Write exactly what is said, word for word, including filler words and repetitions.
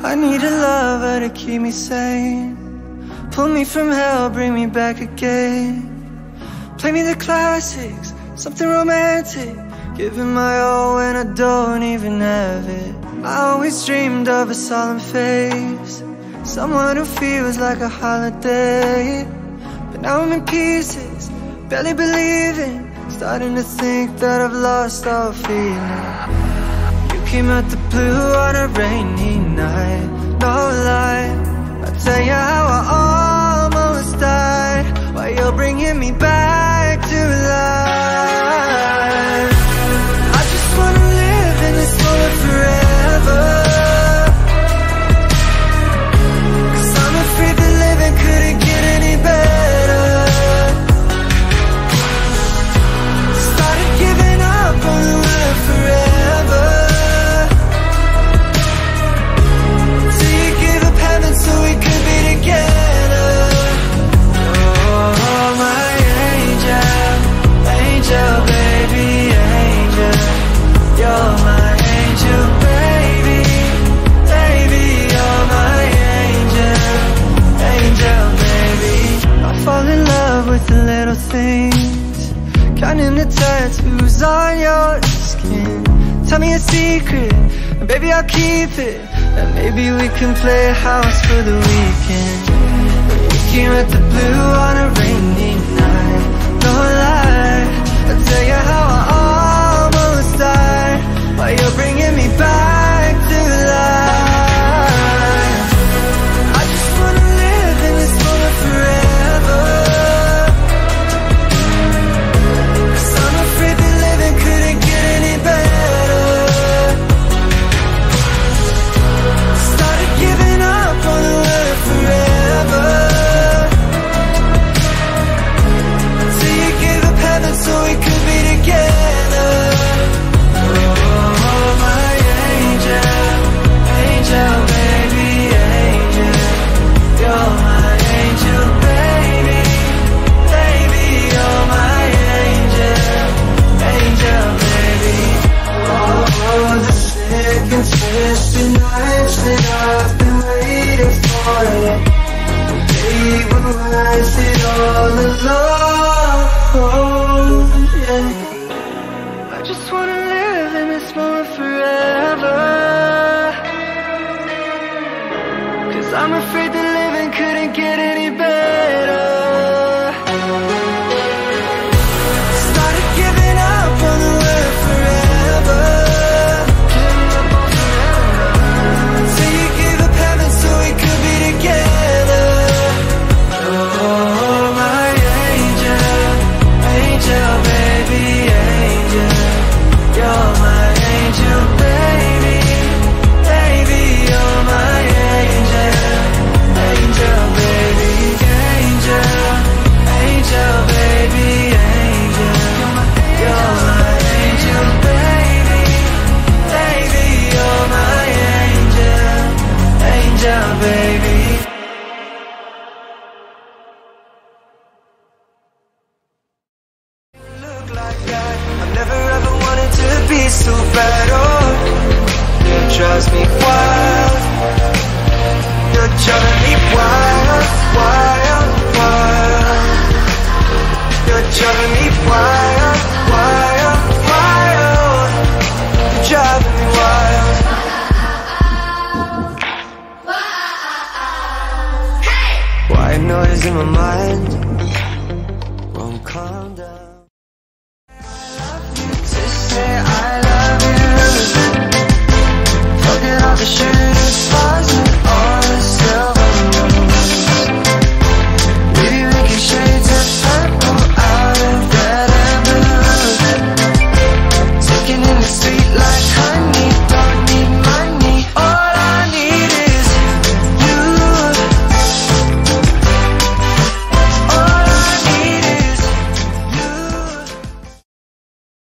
I need a lover to keep me sane, pull me from hell, bring me back again. Play me the classics, something romantic, giving my all when I don't even have it. I always dreamed of a solemn face, someone who feels like a holiday. But now I'm in pieces, barely believing, starting to think that I've lost all feeling. You came out the blue on a rainy night, no lie, I'll tell you how I almost died, while you're bringing me back to life. I just wanna live in this moment forever, 'cause I'm afraid that living couldn't get any better. Started giving up on the word forever, till you gave up heaven so we could be together. Oh, my angel, angel, baby, angel, you're my angel, baby, baby, you're my angel, angel, baby. I fall in love with the little things, counting the tattoos on your skin. Tell me a secret, and baby I'll keep it, and maybe we can play a house for the weekend. We came at the blue on a rainy night, no lie, I'll tell you how I almost died, while you're bringing me back to life. I just wanna live in this moment forever, 'cause I'm afraid that living couldn't get any better. Started giving up on the word forever, till you gave up heaven so we could be together. Oh, my angel, angel, baby, angel, you're my angel, baby, baby, you're my angel, angel, baby. Oh, the sick and twisted nights that I've been waiting for you, they will rise it all alone. Yeah. I just wanna live in this moment forever, 'cause I'm afraid that living couldn't get any better. Started giving up on the word forever, till you gave up heaven so we could be together. Oh, my angel, angel, baby, angel, you're my angel, baby, baby, you're my angel, angel, baby, angel, angel, baby, angel, you're my angel, baby, baby, you're my angel, angel, baby. Look like that, I've never ever wanted to be so bad. Oh, it drives me wild, you're driving me wild, wild, wild. You're driving me wild, wild, wild. You're driving me wild. White noise in my mind won't calm down. To say I